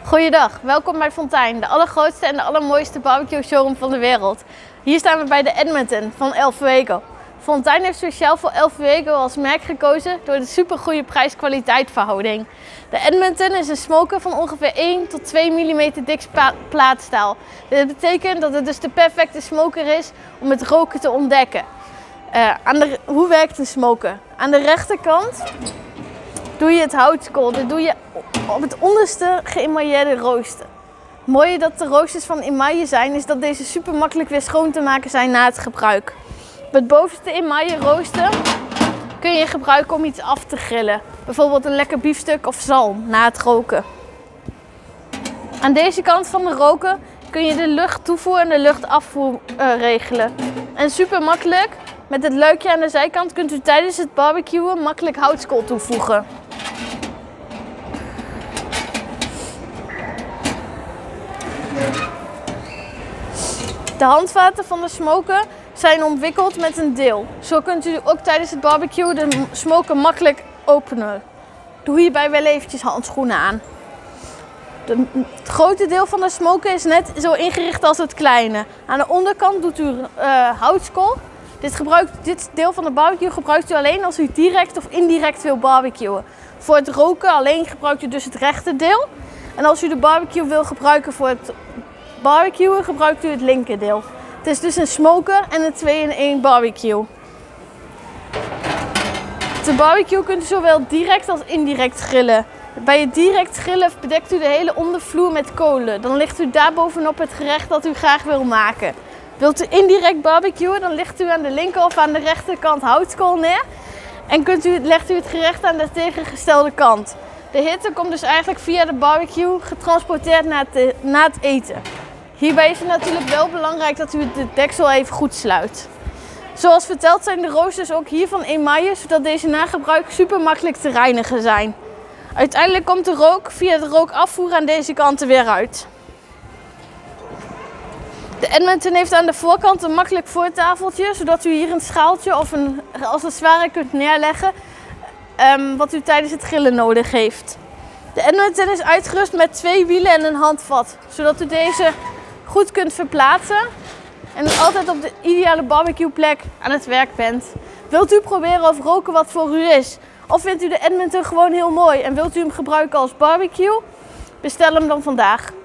Goeiedag, welkom bij Fontijn, de allergrootste en de allermooiste barbecue showroom van de wereld. Hier staan we bij de Edmonton van El Fuego. Fontijn heeft speciaal voor El Fuego als merk gekozen door de supergoeie prijs-kwaliteit verhouding. De Edmonton is een smoker van ongeveer 1 tot 2 mm dik plaatstaal. Dit betekent dat het dus de perfecte smoker is om het roken te ontdekken. Hoe werkt een smoker? Aan de rechterkant doe je het houtskool. Dit doe je op het onderste geëmailleerde rooster. Het mooie dat de roosters van emaille zijn, is dat deze super makkelijk weer schoon te maken zijn na het gebruik. Op het bovenste emaille rooster kun je gebruiken om iets af te grillen. Bijvoorbeeld een lekker biefstuk of zalm na het roken. Aan deze kant van de roker kun je de lucht toevoer en de luchtafvoer regelen. En super makkelijk, met het luikje aan de zijkant kunt u tijdens het barbecuen makkelijk houtskool toevoegen. De handvaten van de smoker zijn omwikkeld met een deel. Zo kunt u ook tijdens het barbecue de smoker makkelijk openen. Doe hierbij wel eventjes handschoenen aan. Het grote deel van de smoker is net zo ingericht als het kleine. Aan de onderkant doet u houtskool. Dit deel van de barbecue gebruikt u alleen als u direct of indirect wil barbecuen. Voor het roken alleen gebruikt u dus het rechter deel. En als u de barbecue wil gebruiken voor het barbecuen, gebruikt u het linkerdeel. Het is dus een smoker en een 2-in-1 barbecue. De barbecue kunt u zowel direct als indirect grillen. Bij het direct grillen bedekt u de hele ondervloer met kolen. Dan ligt u daarbovenop het gerecht dat u graag wil maken. Wilt u indirect barbecuen, dan ligt u aan de linker of aan de rechterkant houtskool neer. En legt u het gerecht aan de tegengestelde kant. De hitte komt dus eigenlijk via de barbecue getransporteerd na het eten. Hierbij is het natuurlijk wel belangrijk dat u de deksel even goed sluit. Zoals verteld zijn de roosters ook hier van emaille, zodat deze na gebruik super makkelijk te reinigen zijn. Uiteindelijk komt de rook via de rookafvoer aan deze kant er weer uit. De Edmonton heeft aan de voorkant een makkelijk voortafeltje, zodat u hier een schaaltje of als het ware kunt neerleggen wat u tijdens het grillen nodig heeft. De Edmonton is uitgerust met 2 wielen en een handvat, zodat u deze goed kunt verplaatsen en altijd op de ideale barbecueplek aan het werk bent. Wilt u proberen of roken wat voor u is? Of vindt u de Edmonton gewoon heel mooi en wilt u hem gebruiken als barbecue? Bestel hem dan vandaag.